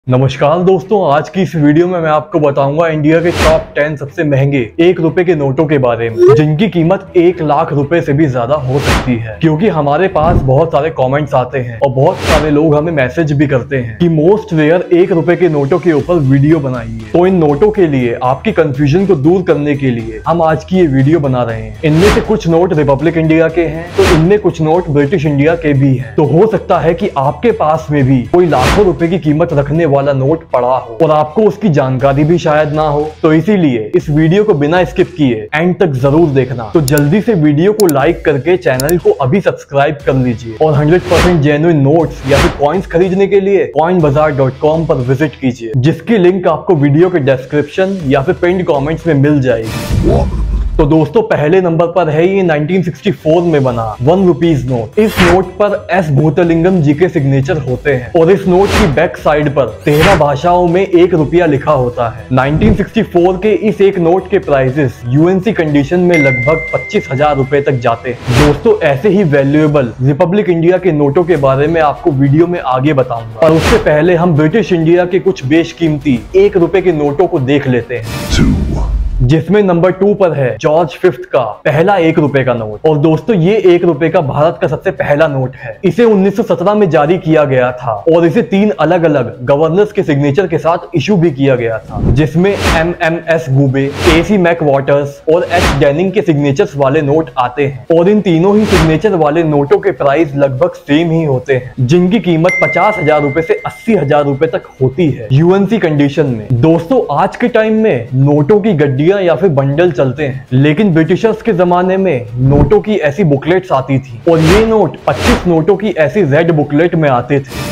नमस्कार दोस्तों, आज की इस वीडियो में मैं आपको बताऊंगा इंडिया के टॉप 10 सबसे महंगे 1 रुपए के नोटों के बारे में, जिनकी कीमत 1 लाख रुपए से भी ज्यादा हो सकती है। क्योंकि हमारे पास बहुत सारे कमेंट्स आते हैं और बहुत सारे लोग हमें मैसेज भी करते हैं कि मोस्ट रेयर 1 रुपए के नोटों के ऊपर वीडियो बनाइए। तो इन नोटों के लिए आपकी कंफ्यूजन को दूर करने के लिए हम आज की ये वीडियो बना रहे हैं। इनमें से कुछ नोट रिपब्लिक इंडिया के हैं, तो इनमें कुछ नोट ब्रिटिश इंडिया के भी हैं। तो हो सकता है कि आपके पास में भी कोई लाखों रुपए की कीमत रखने वाला नोट पड़ा हो और आपको उसकी जानकारी भी शायद ना हो। तो इसीलिए इस वीडियो को बिना स्किप किए एंड तक जरूर देखना। तो जल्दी से वीडियो को लाइक करके चैनल को अभी सब्सक्राइब कर लीजिए और 100% जेन्युइन नोट्स या फिर कॉइन्स खरीदने के लिए coinbazaar.com पर विजिट कीजिए, जिसकी लिंक आपको वीडियो के डिस्क्रिप्शन या फिर पिन्ड कमेंट्स में मिल जाएगी। तो दोस्तों, पहले नंबर पर है ये 1964 में बना 1 रुपीज नोट। इस नोट पर एस भूतलिंगम जी के सिग्नेचर होते हैं और इस नोट की बैक साइड पर 13 भाषाओं में 1 रुपया लिखा होता है। 1964 के इस एक नोट के प्राइसेस यूएनसी कंडीशन में लगभग 25,000 रुपए तक जाते हैं। दोस्तों, ऐसे ही वैल्यूएबल रिपब्लिक इंडिया के नोटों के बारे में आपको वीडियो में आगे बताऊंगा, और उससे पहले हम ब्रिटिश इंडिया के कुछ बेशकीमती 1 रुपए के नोटों को देख लेते हैं, जिसमें नंबर 2 पर है जॉर्ज 5th का पहला 1 रुपए का नोट। और दोस्तों, ये 1 रुपए का भारत का सबसे पहला नोट है। इसे 1917 में जारी किया गया था और इसे 3 अलग अलग गवर्नर्स के सिग्नेचर के साथ इशू भी किया गया था, जिसमें MMS गुबे, AC मैकवाटर्स और H डेनिंग के सिग्नेचर्स वाले नोट आते हैं। और इन तीनों ही सिग्नेचर वाले नोटों के प्राइस लगभग सेम ही होते हैं, जिनकी कीमत 50,000 रुपए से 80,000 रुपए तक होती है यूएनसी कंडीशन में। दोस्तों, आज के टाइम में नोटों की गड्डी या फिर बंडल चलते हैं, लेकिन ब्रिटिशर्स के जमाने में नोटों की ऐसी बुकलेट्स आती थी और ये नोट 25 नोटों की ऐसी रेड बुकलेट में आते थे।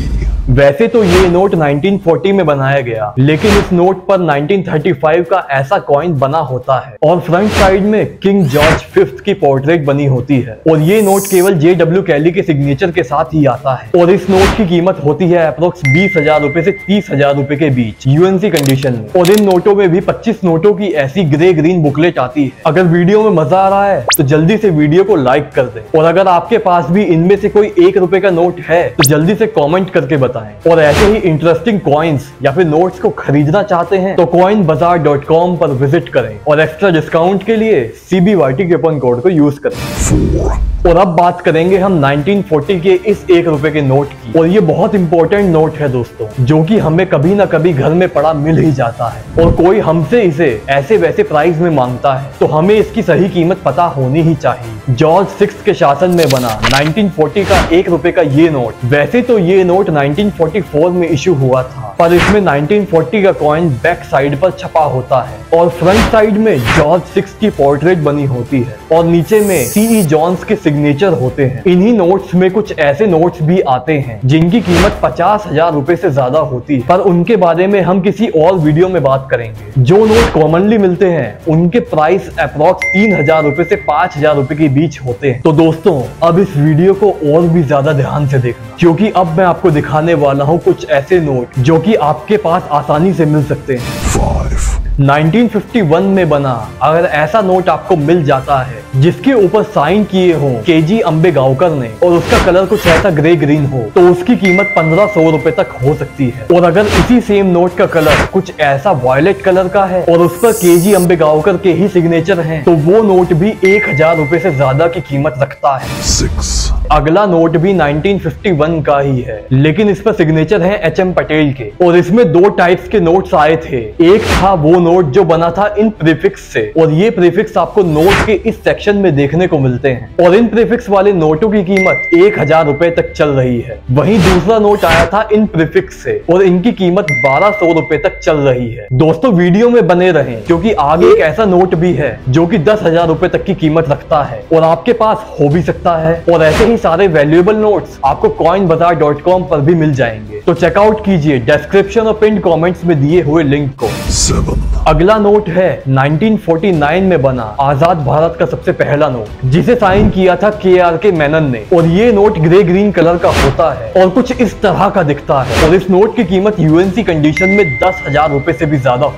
वैसे तो ये नोट 1940 में बनाया गया, लेकिन इस नोट पर 1935 का ऐसा कॉइन बना होता है और फ्रंट साइड में किंग जॉर्ज 5th की पोर्ट्रेट बनी होती है। और ये नोट केवल JW कैली के सिग्नेचर के साथ ही आता है और इस नोट की कीमत होती है अप्रोक्स 20,000 रुपए से 30,000 रुपए के बीच यूएनसी कंडीशन में। और इन नोटों में भी 25 नोटों की ऐसी ग्रे ग्रीन बुकलेट आती है। अगर वीडियो में मजा आ रहा है तो जल्दी से वीडियो को लाइक कर दें, और अगर आपके पास भी इनमें से कोई 1 रुपए का नोट है तो जल्दी से कॉमेंट करके बताएं। और ऐसे ही इंटरेस्टिंग कॉइन्स या फिर नोट्स को खरीदना चाहते हैं तो coinbazaar.com पर विजिट करें और एक्स्ट्रा डिस्काउंट के लिए CBYT कूपन कोड को यूज करें। और अब बात करेंगे हम 1940 के इस 1 रुपए के नोट की। और ये बहुत इंपॉर्टेंट नोट है दोस्तों, जो कि हमें कभी ना कभी घर में पड़ा मिल ही जाता है और कोई हमसे इसे ऐसे वैसे प्राइस में मांगता है, तो हमें इसकी सही कीमत पता होनी ही चाहिए। जॉर्ज 6th के शासन में बना 1940 का 1 रुपए का ये नोट, वैसे तो ये नोट 1944 में इशू हुआ था, पर इसमें 1940 का कॉइन बैक साइड पर छपा होता है और फ्रंट साइड में जॉर्ज 6 की पोर्ट्रेट बनी होती है और नीचे में CE जॉन्स के सिग्नेचर होते हैं। इन्हीं नोट्स में कुछ ऐसे नोट्स भी आते हैं जिनकी कीमत 50,000 रुपए से ज्यादा होती है, पर उनके बारे में हम किसी और वीडियो में बात करेंगे। जो नोट कॉमनली मिलते हैं उनके प्राइस अप्रोक्स 3,000 रुपए से 5,000 रुपए के बीच होते हैं। तो दोस्तों, अब इस वीडियो को और भी ज्यादा ध्यान से देखना, क्योंकि अब मैं आपको दिखाने वाला हूँ कुछ ऐसे नोट जो कि आपके पास आसानी से मिल सकते हैं। 1951 में बना अगर ऐसा नोट आपको मिल जाता है जिसके ऊपर साइन किए हो KG अंबेगांवकर ने और उसका कलर कुछ ऐसा ग्रे ग्रीन हो, तो उसकी कीमत 1500 रुपए तक हो सकती है। और अगर इसी सेम नोट का कलर कुछ ऐसा वायलेट कलर का है और उस पर KG अंबेगांवकर के ही सिग्नेचर हैं, तो वो नोट भी 1,000 रुपए से ज्यादा की कीमत रखता है। अगला नोट भी 1951 का ही है, लेकिन इस पर सिग्नेचर है HM पटेल के। और इसमें 2 टाइप्स के नोट्स आए थे। एक था वो नोट जो बना था इन प्रीफिक्स से, और ये प्रीफिक्स आपको नोट के इस सेक्शन में देखने को मिलते हैं और इन प्रीफिक्स वाले नोटों की कीमत 1,000 रुपए तक चल रही है। वहीं दूसरा नोट आया था इन प्रीफिक्स से और इनकी कीमत 1,200 रुपए तक चल रही है। दोस्तों, वीडियो में बने रहें, क्योंकि आगे एक ऐसा नोट भी है जो कि 10,000 रुपए तक की कीमत रखता है और आपके पास हो भी सकता है। और ऐसे ही सारे वैल्यूएबल नोट्स आपको coinbazaar.com पर भी मिल जाएंगे, तो चेकआउट कीजिए डिस्क्रिप्शन और पिन कमेंट्स में दिए हुए लिंक को। अगला नोट है 1949 में बना आजाद भारत का सबसे पहला नोट, जिसे साइन किया था KRK मेनन ने। और ये नोट ग्रे ग्रीन कलर का होता है और कुछ इस तरह का दिखता है और इस नोट की कीमत यूएनसी कंडीशन में 10,000 रुपए से भी ज्यादा होती है।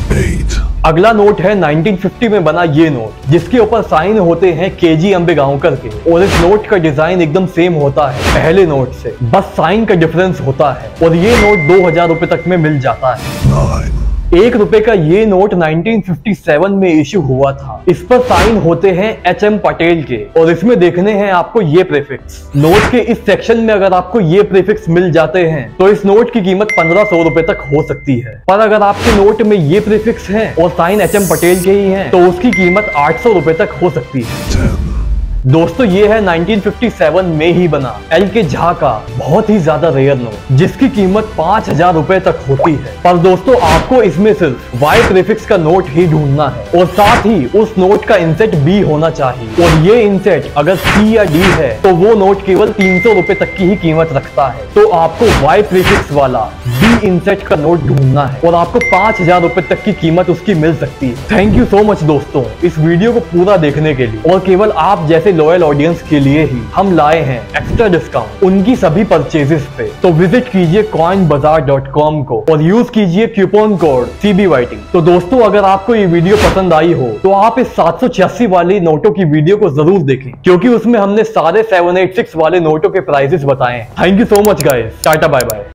8. अगला नोट है 1950 में बना ये नोट, जिसके ऊपर साइन होते हैं केजी अम्बेगांवकर के, और इस नोट का डिजाइन एकदम सेम होता है पहले नोट से, बस साइन का डिफरेंस होता है, और ये नोट 2000 रुपए तक में मिल जाता है। 9. 1 रुपए का ये नोट 1957 में इश्यू हुआ था। इस पर साइन होते हैं HM पटेल के, और इसमें देखने हैं आपको ये प्रीफिक्स। नोट के इस सेक्शन में अगर आपको ये प्रीफिक्स मिल जाते हैं तो इस नोट की कीमत 1500 रुपए तक हो सकती है, पर अगर आपके नोट में ये प्रीफिक्स हैं और साइन HM पटेल के ही हैं तो उसकी कीमत 800 रुपए तक हो सकती है। 10. दोस्तों ये है 1957 में ही बना LK झा का बहुत ही ज्यादा रेयर नोट, जिसकी कीमत 5000 रुपए तक होती है। पर दोस्तों आपको इसमें सिर्फ Y प्रीफिक्स का नोट ही ढूंढना है, और साथ ही उस नोट का इंसेट B होना चाहिए, और ये इंसेट अगर C या D है तो वो नोट केवल 300 रुपए तक की ही कीमत रखता है। तो आपको Y प्रीफिक्स वाला B इंसेट का नोट ढूंढना है, और आपको 5000 रुपए तक की कीमत उसकी मिल सकती है। थैंक यू सो मच दोस्तों इस वीडियो को पूरा देखने के लिए, और केवल आप जैसे लॉयल ऑडियंस के लिए ही हम लाए हैं एक्स्ट्रा डिस्काउंट उनकी सभी परचेजेस पे। तो विजिट कीजिए coinbazaar.com को और यूज कीजिए कूपन कोड CBYT। तो दोस्तों अगर आपको ये वीडियो पसंद आई हो तो आप इस 786 वाली नोटों की वीडियो को जरूर देखें, क्योंकि उसमें हमने सारे 786 वाले नोटों के प्राइसेस बताए हैं। Thank you so much guys, tata bye bye.